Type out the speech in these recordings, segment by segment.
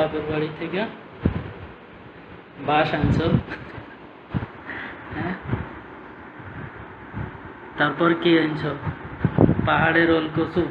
বাপের বাড়ি থেকে বাঁশ আনছো, হ্যাঁ? তারপর কি আনছো? পাহাড়ের ওল কচু।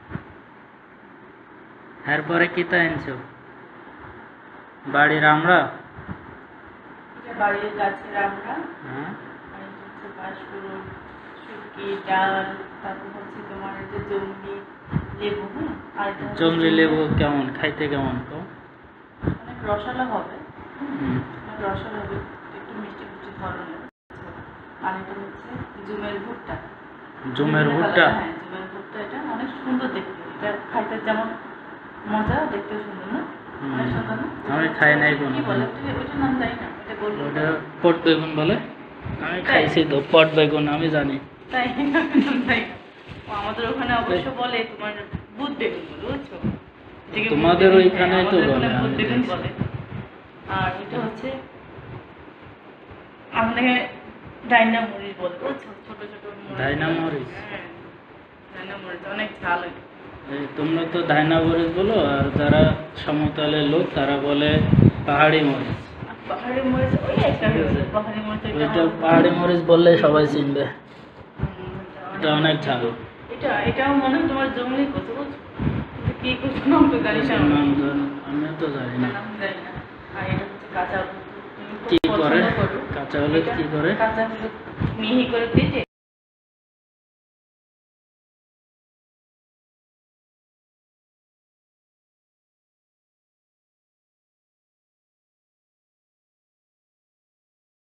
এরপরে কি তা আনছো? বাড়ির আমরা, বাড়ির গাছের আমরা, হ্যাঁ, বাঁশকুড়ুল, শুটকি, ডাল, তারপর হচ্ছে তোমার এই যে জংলি লেবু, হ্যাঁ, আর এটা হচ্ছে জংলি লেবু কেমন খাইতে, কেমন কো? অনেক রসালো হবে, হুম। অনেক রসালো হবে, একটু মিষ্টি মিষ্টি ধরনের। আর এটা হচ্ছে জুমের ভুট্টা। জুমের ভুট্টা? হ্যাঁ, জুমের ভুট্টা, এটা অনেক সুন্দর দেখতে। এটা খাইতে যেমন মজা, দেখতেও সুন্দর না? অনেক সুন্দর না? আমি খাই নাই কোনো। কি বলে ওইটার নাম জানি না, এটা বলবো। ওটা পট বেগুন বলে। আমি খাইছি তো পট বেগুন, আমি জানি। তাই তাই আমাদের ওখানে অবশ্য বলে তোমার বুট বেগুন বলে, বুঝছো? এটাকে তোমাদের বুট বেগুন, ওইখানে হ্যাঁ, তো আমাদের বলে, ওখানে বুট আমি বেগুন দেখছি। বলে। আর এটা হচ্ছে আমাদের ডাইনা মরিচ বলে, বুঝছো? ছোট ছোট মরিচ। ডাইনা মরিচ? হ্যাঁ, ডাইনা মরিচ অনেক ঝাল হয়। এই তোমরা তো ডাইনা মরিচ বলো, আর যারা সমতলের লোক তারা বলে পাহাড়ি মরিচ। আর পাহাড়ি মরিচ ওই একটা হয়ে গেছে, পাহাড়ি মরিচ ওইটা পাহাড়ি মরিচ বললে সবাই চিনবে। এটা অনেক ঝাল। এটাও মনে হয় তোমার জঙ্গলি কচু, বুঝছো? কিন্তু কি কচু নাম তো জানি না, নাম আমিও তো জানি না। নাম জানি না। আর এটা হচ্ছে কাঁচা হলুদ। তুমি খুব কি করে পছন্দ করো। কাঁচা হলুদ? কি করে? কাঁচা হলুদ মিহি করে কেটে